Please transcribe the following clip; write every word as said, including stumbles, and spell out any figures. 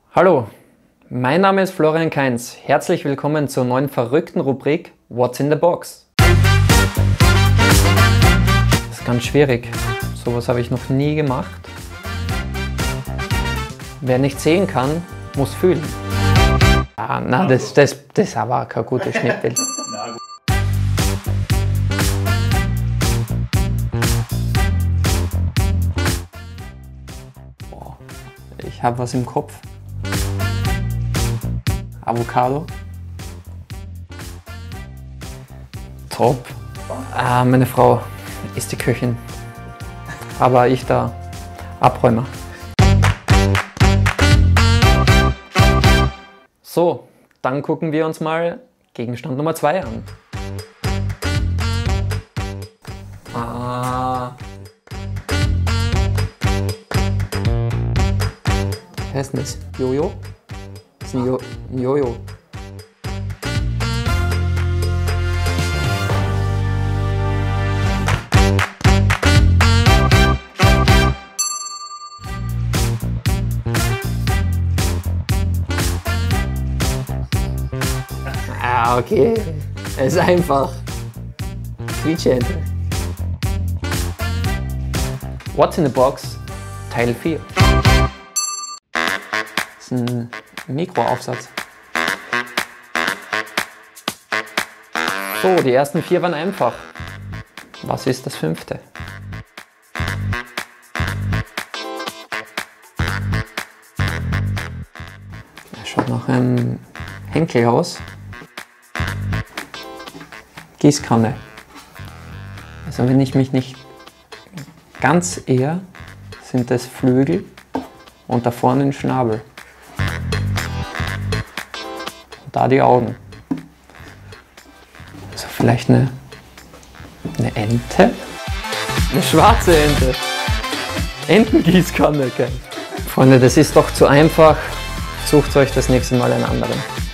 Hallo, mein Name ist Florian Kainz. Herzlich willkommen zur neuen verrückten Rubrik What's in the Box? Das ist ganz schwierig. Sowas habe ich noch nie gemacht. Wer nicht sehen kann, muss fühlen. Ah, na, das, das, das war kein gutes Schnittbild. Boah, ich habe was im Kopf. Avocado. Top. Ah, meine Frau ist die Köchin. Aber ich da Abräumer. So, dann gucken wir uns mal Gegenstand Nummer zwei an. Ah. Wie heißt denn das? Jojo? Das ist ein Jo- ein Jojo. Ah, okay. Es ist einfach. Quietschente. What's in the Box? Teil vier. Das ist ein Mikroaufsatz. So, die ersten vier waren einfach. Was ist das fünfte? Das schaut nach einem Henkel aus. Gießkanne. Also wenn ich mich nicht ganz irre, sind das Flügel und da vorne ein Schnabel. Und da die Augen. Also vielleicht eine, eine Ente? Eine schwarze Ente. Entengießkanne, gell? Freunde, das ist doch zu einfach. Sucht euch das nächste Mal einen anderen.